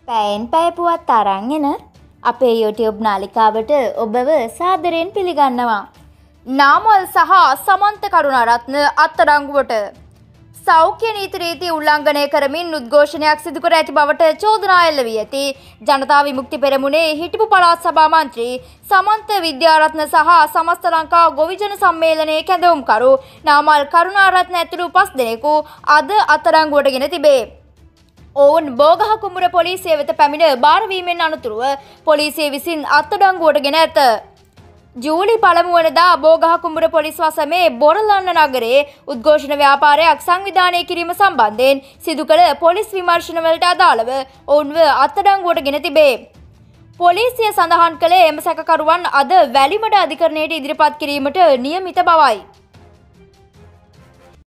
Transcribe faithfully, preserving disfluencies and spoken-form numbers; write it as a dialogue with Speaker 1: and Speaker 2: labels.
Speaker 1: පැයෙන් පැය පුවත් අරන් එන අපේ YouTube නාලිකාවට ඔබව සාදරයෙන් පිළිගන්නවා. නාමල් සහ සමන්ත කරුණාරත්න අත්අඩංගුවට. සෞඛ්‍ය නීති රීති උල්ලංඝනය කරමින් උද්ඝෝෂණයක් සිදු කර ඇති බවට චෝදනා එල්ල වී ඇති ජනතා විමුක්ති පෙරමුණේ හිටපු පළාත් සභා මන්ත්‍රී සමන්ත විද්‍යාරත්න සහ සමස්ත ලංකා ගොවිජන සම්මේලනයේ කැඳවුම්කරු නාමල් කරුණාරත්න ඇතුළු පස් දෙනෙකු අද අත්අඩංගුවට ගෙන තිබේ. ඔවුන් බෝගහ කුඹුර පොලිසිය වෙත පැමිණ බාරවීමෙන් අනතුරුව පොලිසිය විසින් අත්අඩංගුවට ගෙන ඇත. ජූලි පළමු වනදා බෝගහ කුඹුර පොලිස් වසමේ බොරලන්න නගරයේ උද්ඝෝෂණ ව්‍යාපාරයක් සංවිධානය කිරීම සම්බන්ධයෙන් සිදු කළ පොලිස් විමර්ශනවලට අදාළව ඔවුන්ව අත්අඩංගුවට ගෙන තිබේ. පොලිසිය සඳහන් කළේ එම සැකකරුවන් අද වැලිමඩ අධිකරණයට ඉදිරිපත් කිරීමට නියමිත බවයි.